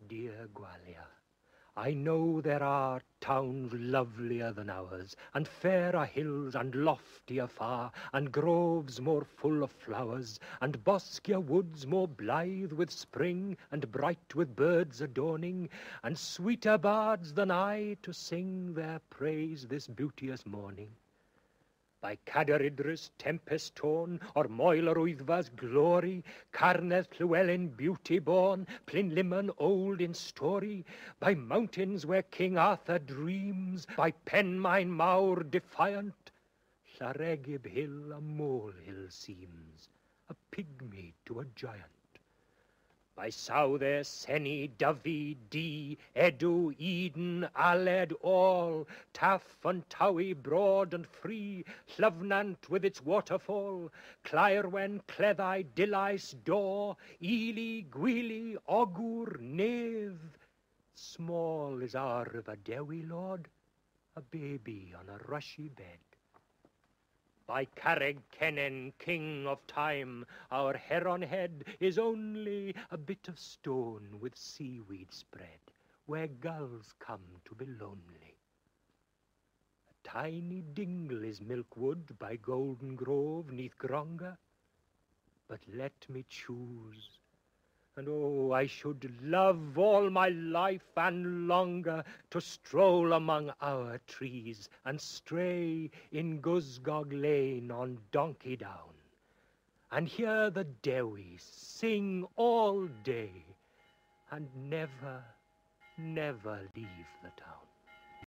dear Gwalia, I know there are towns lovelier than ours, and fairer hills and loftier far, and groves more full of flowers, and boskier woods more blithe with spring, and bright with birds adorning, and sweeter bards than I to sing their praise this beauteous morning. By Cadair Idris tempest torn, or Moel or Wyddfa's glory, Carneth Llewellyn beauty born, Plynlimmon old in story, by mountains where King Arthur dreams, by Penmaen Mawr defiant, Llareggub hill a molehill seems, a pygmy to a giant. By Souther, Senny, Dyfi, Dee, Edw, Eden, Aled, all, Taff and Towie, broad and free, Llyfnant with its waterfall, Caerwen, Cleddau, Dillais, Dor, Ely, Gwili, Ogwr, Nedd. Small is our River Dewi, Lord, a baby on a rushy bed. By Carreg Cennen, king of time, our Heron head is only a bit of stone with seaweed spread, where gulls come to be lonely. A tiny dingle is Milkwood by Golden Grove neath Gronga, but let me choose. And oh, I should love all my life and longer to stroll among our trees and stray in Gusgog Lane on Donkey Down, and hear the Dewi sing all day and never, never leave the town.